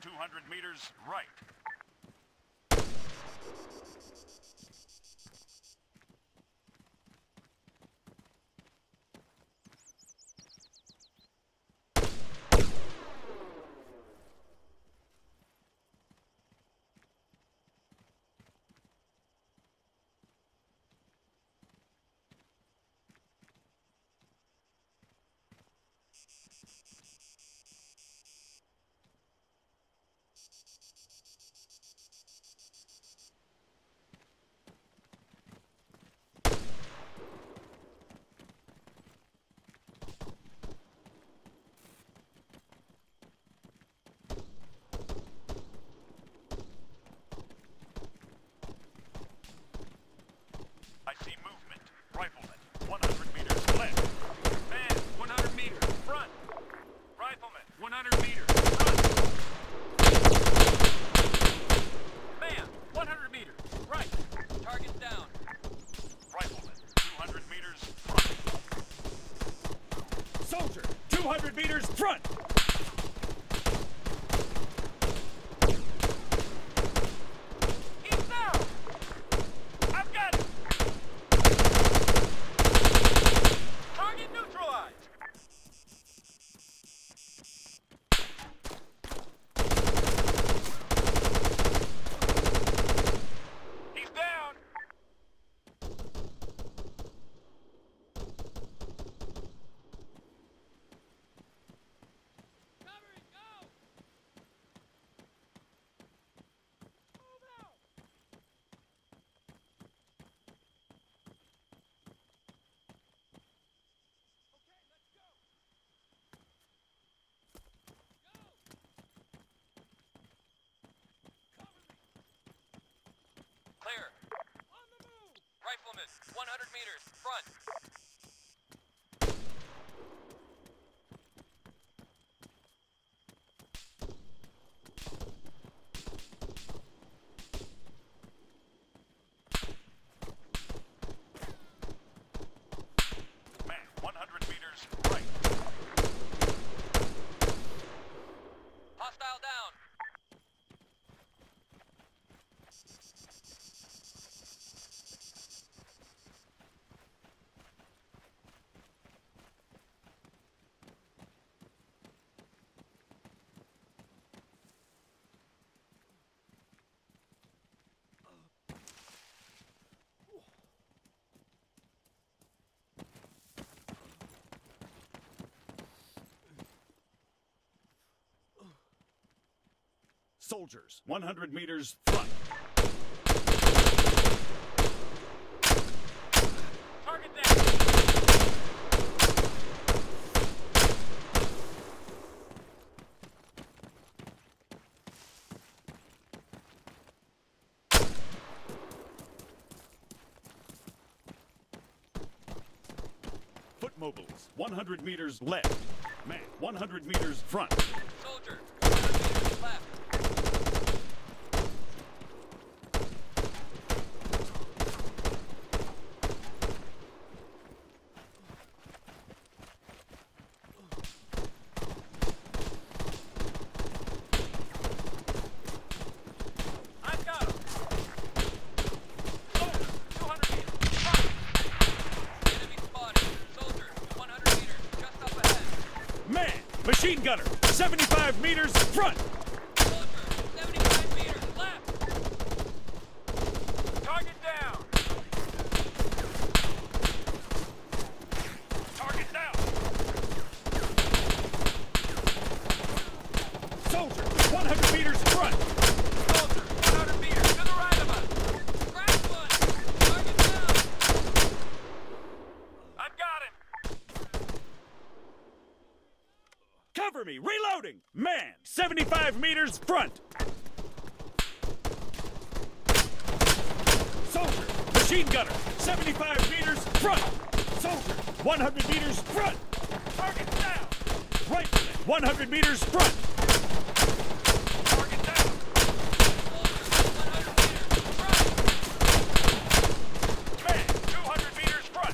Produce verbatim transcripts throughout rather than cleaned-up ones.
two hundred meters right. I see movement. Rifleman, one hundred meters left. Man, one hundred meters front. Rifleman, one hundred meters front. Man, one hundred meters right. Target down. Rifleman, two hundred meters front. Soldier, two hundred meters front. Clear. On the move. Rifleman, one hundred meters, front. Man, one hundred meters, right. Hostile down. Soldiers, one hundred meters front. Target down. Foot mobiles, one hundred meters left. Man, one hundred meters front. Soldier, one hundred meters left. Machine gunner, seventy-five meters front. Soldier, seventy-five meters left. Target down. Target down. Soldier, one hundred meters front. Soldier, one hundred meters to the right of us. Crash one. Target down. I've got him. Cover me! Reloading! Man! seventy-five meters front! Soldier! Machine gunner! seventy-five meters front! Soldier! one hundred meters front! Target down! Rifleman! one hundred meters front! Target down! Soldier! one hundred meters front! Man! two hundred meters front!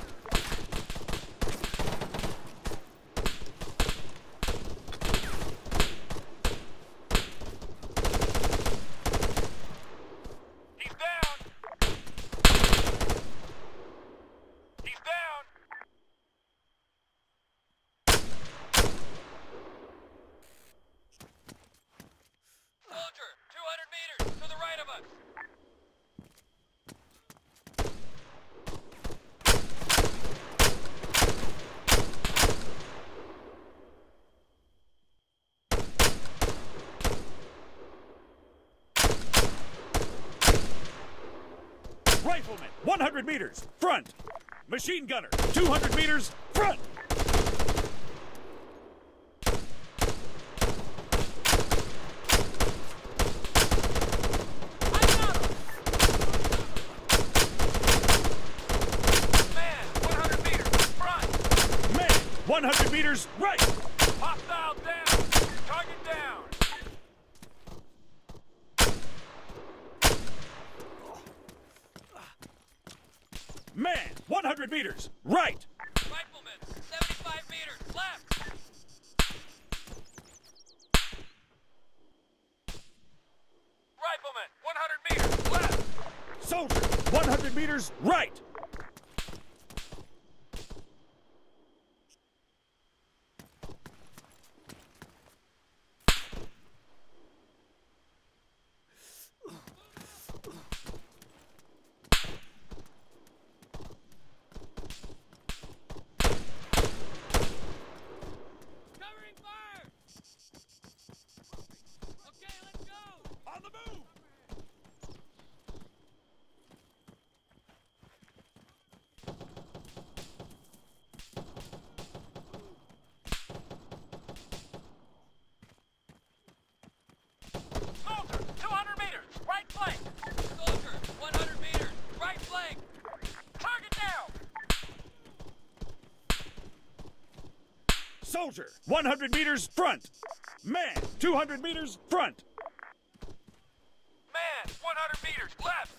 Rifleman, one hundred meters, front. Machine gunner, two hundred meters, front. one hundred meters, right! Hostile down! Target down! Man, one hundred meters, right! Rifleman, seventy-five meters, left! Rifleman, one hundred meters, left! Soldier, one hundred meters, right! Soldier, one hundred meters, front. Man, two hundred meters, front. Man, one hundred meters, left.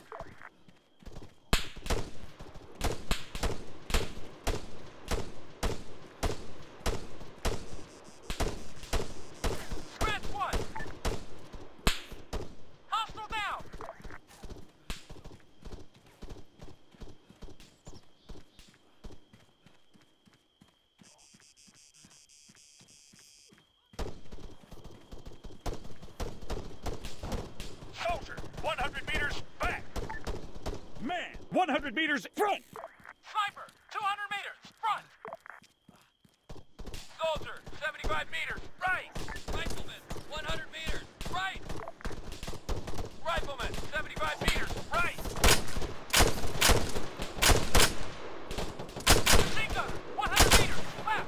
Scratch one. Hostile down. one hundred meters back. Man, one hundred meters front. Sniper, two hundred meters front. Soldier, seventy-five meters right. Rifleman, one hundred meters right. Rifleman, seventy-five meters right. Machine gunner, one hundred meters left.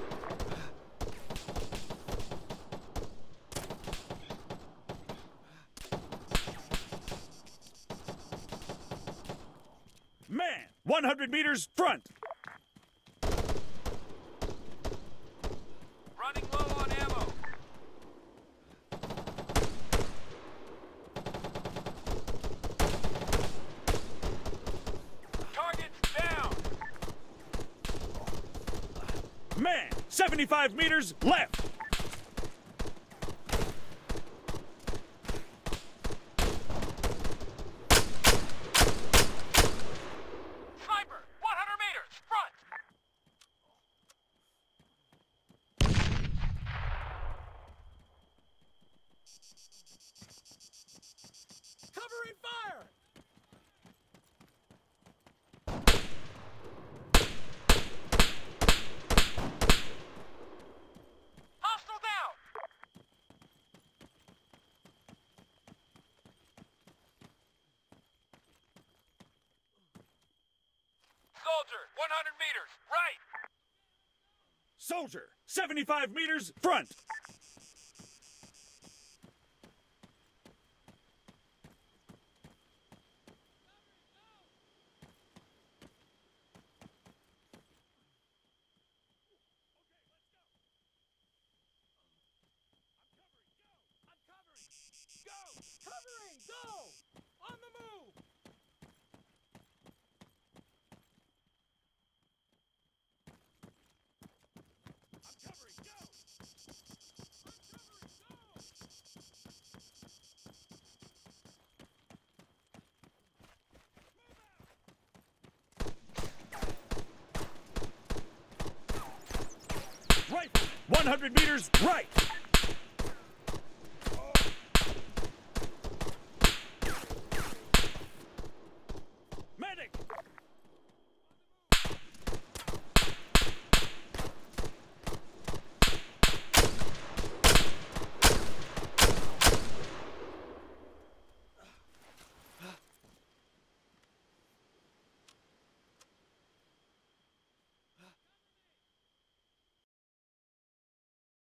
Man, one hundred meters front. Running low on ammo. Targets down. Man, seventy-five meters left. Covering fire! Hostile down! Soldier, one hundred meters, right! Soldier, seventy-five meters front. Go! Covering! Go! On the move! I'm covering! Go! I'm covering! Go! Right, one hundred meters right.